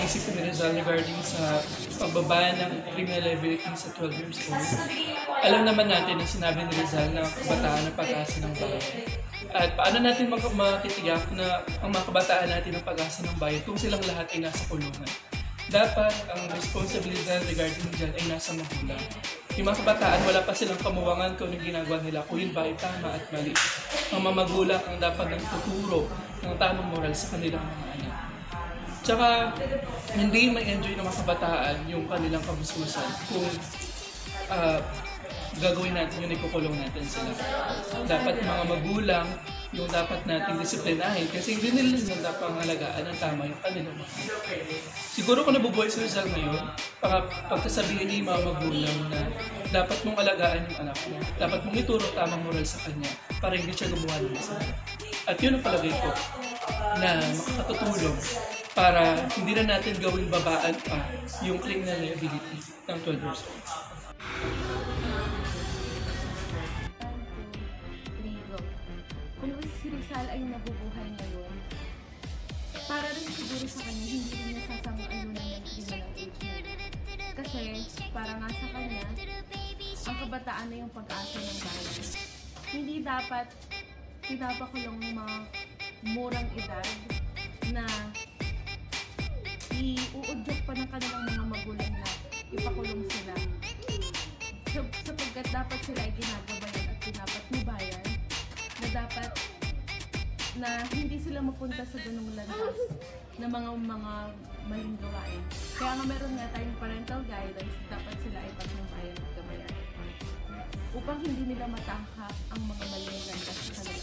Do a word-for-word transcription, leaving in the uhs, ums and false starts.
iniisip ni Rizal regarding sa pagbaba ng criminal liability sa twelve years old. Alam naman natin na sinabi ni Rizal na kabataan ang pag-asa ng bayan. At paano natin mag- matitiyak na ang mga kabataan natin ang pag-asa ng bayan kung silang lahat ay nasa kulungan? Dapat ang responsibilidad regarding dyan ay nasa magulang. Yung mga kabataan, wala pa silang kamuwangan kung anong ginagawa nila, kung yun ba ay tama at mali. Ang mga magulang ang dapat ng tuturo ng tamang moral sa kanilang mga anak. Tsaka, hindi may enjoy ng mga kabataan yung kanilang kabususan kung uh, gagawin natin yung ikukulong natin sila. Dapat mga magulang yung dapat nating disiplinahin kasi hindi nila yung dapat halagaan ang tama yung kanilang mga anak. Siguro kung nabubuhay si Rizal ngayon, para pagkasabihin niya yung mga magulang na dapat mong alagaan yung anak mo, dapat mong ituro tamang moral sa kanya para hindi siya gumawa ng masama. At yun ang palagay ko na makakatutulong para hindi na natin gawing babaan pa yung criminal liability ng twelve years old. Kung si Rizal ay nabubuhay ngayon, para rin siguro sa kanya, hindi rin niya sasang-ayunan ng criminal age niya. Kasi, para nga sa kanya, ang kabataan na yung pag-asa ng bayan. Hindi dapat pinapakulong ng mga murang edad na iuudyok pa ng kanilang mga magulang na ipakulong sila. Sapagkat dapat sila ay ginagabayan at pinapatnubayan na dapat na hindi sila mapunta sa ganung landas na mga mga maling gawain. Kaya nga meron nga tayong parental guidance, dapat sila ay patnubayan at gabayan upang hindi nila matangkap ang mga maling landas sa kanila.